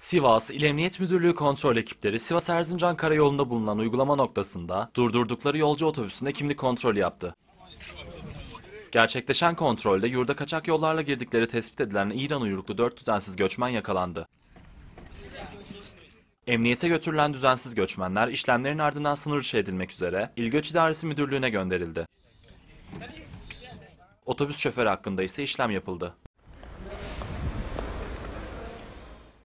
Sivas İl Emniyet Müdürlüğü kontrol ekipleri Sivas Erzincan Karayolu'nda bulunan uygulama noktasında durdurdukları yolcu otobüsünde kimlik kontrolü yaptı. Gerçekleşen kontrolde yurda kaçak yollarla girdikleri tespit edilen İran uyruklu 4 düzensiz göçmen yakalandı. Emniyete götürülen düzensiz göçmenler işlemlerin ardından sınır dışı edilmek üzere İl Göç İdaresi Müdürlüğü'ne gönderildi. Otobüs şoförü hakkında ise işlem yapıldı.